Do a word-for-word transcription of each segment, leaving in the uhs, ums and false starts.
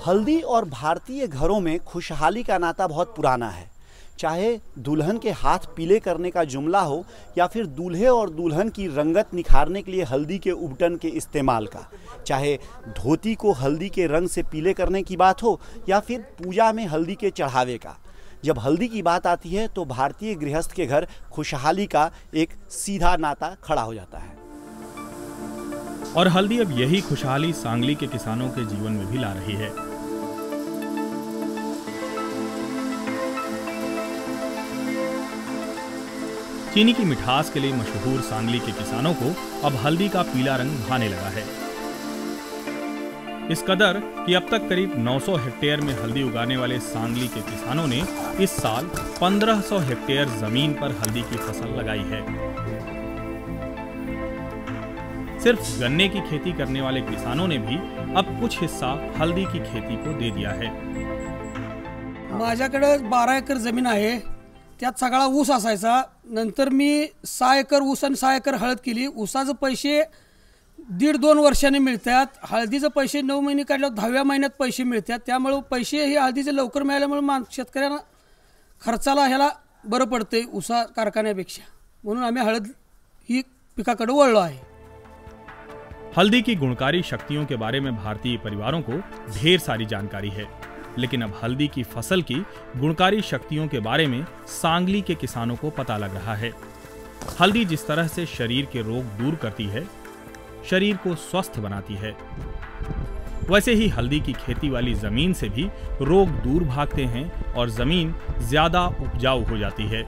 हल्दी और भारतीय घरों में खुशहाली का नाता बहुत पुराना है। चाहे दुल्हन के हाथ पीले करने का जुमला हो या फिर दूल्हे और दुल्हन की रंगत निखारने के लिए हल्दी के उबटन के इस्तेमाल का, चाहे धोती को हल्दी के रंग से पीले करने की बात हो या फिर पूजा में हल्दी के चढ़ावे का। जब हल्दी की बात आती है तो भारतीय गृहस्थ के घर खुशहाली का एक सीधा नाता खड़ा हो जाता है। और हल्दी अब यही खुशहाली सांगली के किसानों के जीवन में भी ला रही है। चीनी की मिठास के लिए मशहूर सांगली के किसानों को अब हल्दी का पीला रंग भाने लगा है। इस कदर कि अब तक करीब नौ सौ हेक्टेयर में हल्दी उगाने वाले सांगली के किसानों ने इस साल पंद्रह सौ हेक्टेयर जमीन पर हल्दी की फसल लगाई है। सिर्फ गन्ने की खेती करने वाले किसानों ने भी अब कुछ हिस्सा हल्दी की खेती को दे दिया है। माझ्याकडे बारा एकर जमीन आहे, त्यात सगळा ऊस असायचा। नंतर मी सहा एकर ऊस आणि सहा एकर हळद केली। ऊसाचे पैसे दीड दोन वर्षांनी मिळतात, हळदीचे पैसे नऊ महिने काढल्यावर दहाव्या महिन्यात पैसे मिळतात। त्यामुळे पैसे हे हळदीचे लवकर मिळाल्यामुळे मान शेतकऱ्यांना खर्चाला ह्याला बरं पडते ऊसा कारखान्यापेक्षा, म्हणून आम्ही हळद ही पिकाकडे वळलो आहे। हल्दी की गुणकारी शक्तियों के बारे में भारतीय परिवारों को ढेर सारी जानकारी है, लेकिन अब हल्दी की फसल की गुणकारी शक्तियों के बारे में सांगली के किसानों को पता लग रहा है। हल्दी जिस तरह से शरीर के रोग दूर करती है, शरीर को स्वस्थ बनाती है, वैसे ही हल्दी की खेती वाली जमीन से भी रोग दूर भागते हैं और जमीन ज्यादा उपजाऊ हो जाती है।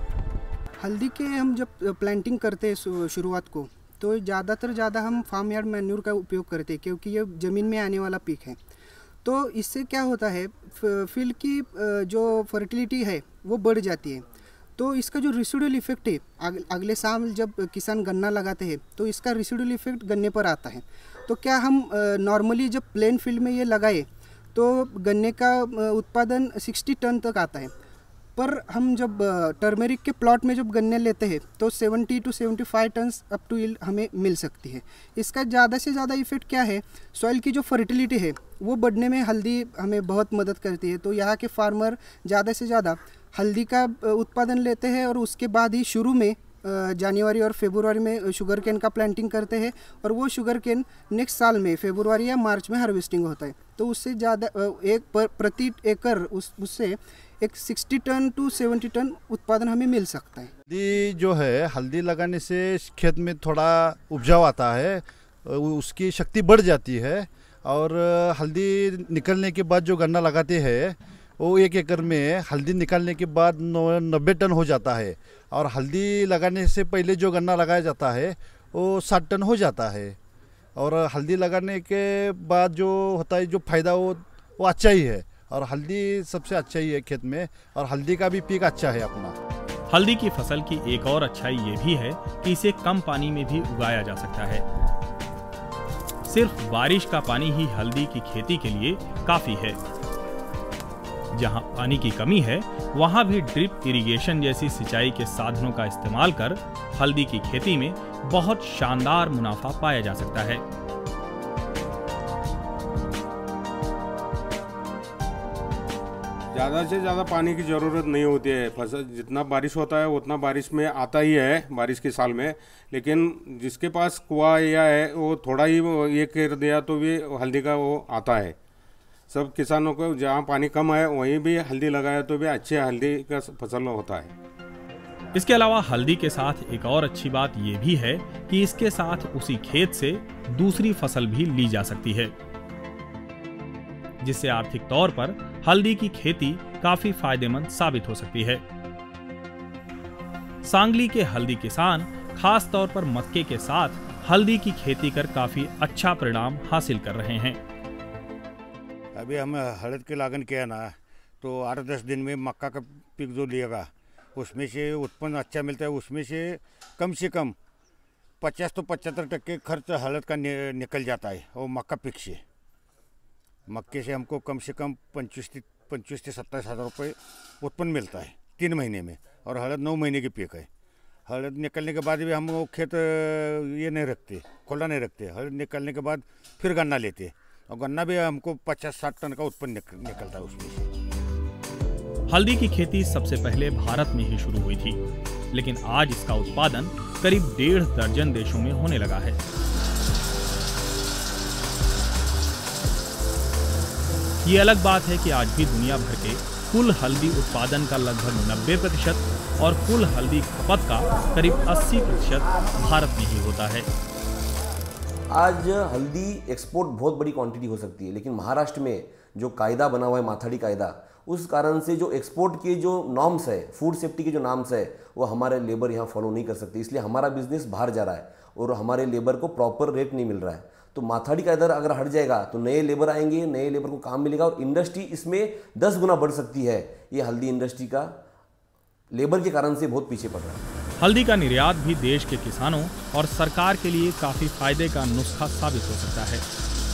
हल्दी के हम जब प्लांटिंग करते हैं शुरुआत को, तो ज़्यादातर ज़्यादा हम फार्म यार्ड मैन्यूर का उपयोग करते हैं, क्योंकि ये ज़मीन में आने वाला पीक है। तो इससे क्या होता है, फील्ड की जो फर्टिलिटी है वो बढ़ जाती है। तो इसका जो रेसिडुअल इफेक्ट है, अगले साल जब किसान गन्ना लगाते हैं तो इसका रेसिडुअल इफेक्ट गन्ने पर आता है। तो क्या हम नॉर्मली जब प्लेन फील्ड में ये लगाए तो गन्ने का उत्पादन साठ टन तक आता है, पर हम जब टर्मेरिक के प्लॉट में जब गन्ने लेते हैं तो सत्तर टू पचहत्तर टन अप टू यील्ड हमें मिल सकती है। इसका ज़्यादा से ज़्यादा इफेक्ट क्या है, सॉइल की जो फर्टिलिटी है वो बढ़ने में हल्दी हमें बहुत मदद करती है। तो यहाँ के फार्मर ज़्यादा से ज़्यादा हल्दी का उत्पादन लेते हैं और उसके बाद ही शुरू में जनवरी और फरवरी में शुगर केन का प्लांटिंग करते हैं, और वो शुगर केन नेक्स्ट साल में फरवरी या मार्च में हार्वेस्टिंग होता है। तो उससे ज़्यादा एक पर प्रति एकड़ उस उससे एक साठ टन टू सत्तर टन उत्पादन हमें मिल सकता है। हल्दी जो है, हल्दी लगाने से खेत में थोड़ा उपजाऊ आता है, उसकी शक्ति बढ़ जाती है। और हल्दी निकलने के बाद जो गन्ना लगाते हैं वो एक एकड़ में हल्दी निकालने के बाद नब्बे टन हो जाता है, और हल्दी लगाने से पहले जो गन्ना लगाया जाता है वो साठ टन हो जाता है। और हल्दी लगाने के बाद जो होता है, जो फ़ायदा वो वो अच्छा ही है, और हल्दी सबसे अच्छा ही है खेत में, और हल्दी का भी पीक अच्छा है अपना। हल्दी की फसल की एक और अच्छाई ये भी है कि इसे कम पानी में भी उगाया जा सकता है। सिर्फ बारिश का पानी ही हल्दी की खेती के लिए काफी है। जहां पानी की कमी है, वहां भी ड्रिप इरिगेशन जैसी सिंचाई के साधनों का इस्तेमाल कर हल्दी की खेती में बहुत शानदार मुनाफा पाया जा सकता है। ज़्यादा से ज़्यादा पानी की ज़रूरत नहीं होती है। फसल जितना बारिश होता है उतना बारिश में आता ही है बारिश के साल में, लेकिन जिसके पास कुआं या है वो थोड़ा ही ये कर दिया तो भी हल्दी का वो आता है। सब किसानों को जहाँ पानी कम है वहीं भी हल्दी लगाया तो भी अच्छे हल्दी का फसल होता है। इसके अलावा हल्दी के साथ एक और अच्छी बात ये भी है कि इसके साथ उसी खेत से दूसरी फसल भी ली जा सकती है, जिससे आर्थिक तौर पर हल्दी की खेती काफी फायदेमंद साबित हो सकती है। सांगली के हल्दी किसान खास तौर पर मक्के के साथ हल्दी की खेती कर काफी अच्छा परिणाम हासिल कर रहे हैं। अभी हम हल्द के लागन किया ना, तो आठ दस दिन में मक्का का पीक जो लिएगा उसमें से उत्पन्न अच्छा मिलता है। उसमें से कम से कम पचास तो पचहत्तर टक्के खर्च हल्द का नि, निकल जाता है। और मक्का पीक से मक्के से हमको कम से कम पंचवीस पंचवीस से सत्ताईस हज़ार रुपये उत्पन्न मिलता है तीन महीने में, और हल्द नौ महीने की पीक है। हल्द निकलने के बाद भी हम वो खेत ये नहीं रखते, खुला नहीं रखते। हल्द निकलने के बाद फिर गन्ना लेते, और गन्ना भी हमको पचास साठ टन का उत्पन्न निक, निकलता है उसमें से। हल्दी की खेती सबसे पहले भारत में ही शुरू हुई थी, लेकिन आज इसका उत्पादन करीब डेढ़ दर्जन देशों में होने लगा है। ये अलग बात है कि आज भी दुनिया भर के कुल हल्दी उत्पादन का लगभग नब्बे प्रतिशत और कुल हल्दी खपत का करीब अस्सी प्रतिशत भारत में ही होता है। आज हल्दी एक्सपोर्ट बहुत बड़ी क्वांटिटी हो सकती है, लेकिन महाराष्ट्र में जो कायदा बना हुआ है, माथाड़ी कायदा, उस कारण से जो एक्सपोर्ट के जो नॉर्म्स है, फूड सेफ्टी के जो नॉर्म्स है, वो हमारे लेबर यहाँ फॉलो नहीं कर सकते, इसलिए हमारा बिजनेस बाहर जा रहा है और हमारे लेबर को प्रॉपर रेट नहीं मिल रहा है। तो माथाड़ी कायदा अगर हट जाएगा तो नए लेबर आएंगे, नए लेबर को काम मिलेगा और इंडस्ट्री इसमें दस गुना बढ़ सकती है। ये हल्दी इंडस्ट्री का लेबर के कारण से बहुत पीछे पड़ रहा है। हल्दी का निर्यात भी देश के किसानों और सरकार के लिए काफी फायदे का नुस्खा साबित हो सकता है।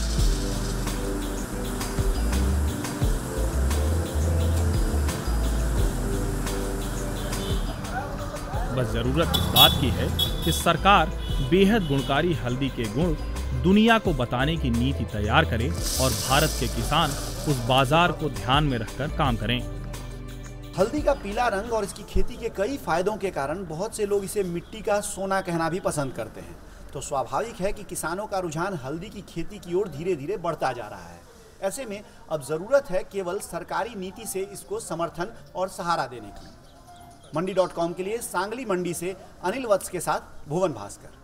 बस जरूरत इस बात की है कि सरकार बेहद गुणकारी हल्दी के गुण दुनिया को बताने की नीति तैयार करे और भारत के किसान उस बाजार को ध्यान में रखकर काम करें। हल्दी का पीला रंग और इसकी खेती के कई फायदों के कारण बहुत से लोग इसे मिट्टी का सोना कहना भी पसंद करते हैं। तो स्वाभाविक है कि किसानों का रुझान हल्दी की खेती की ओर धीरे धीरे बढ़ता जा रहा है। ऐसे में अब जरूरत है केवल सरकारी नीति से इसको समर्थन और सहारा देने की। मंडी डॉट कॉम के लिए सांगली मंडी से अनिल वत्स के साथ भुवन भास्कर।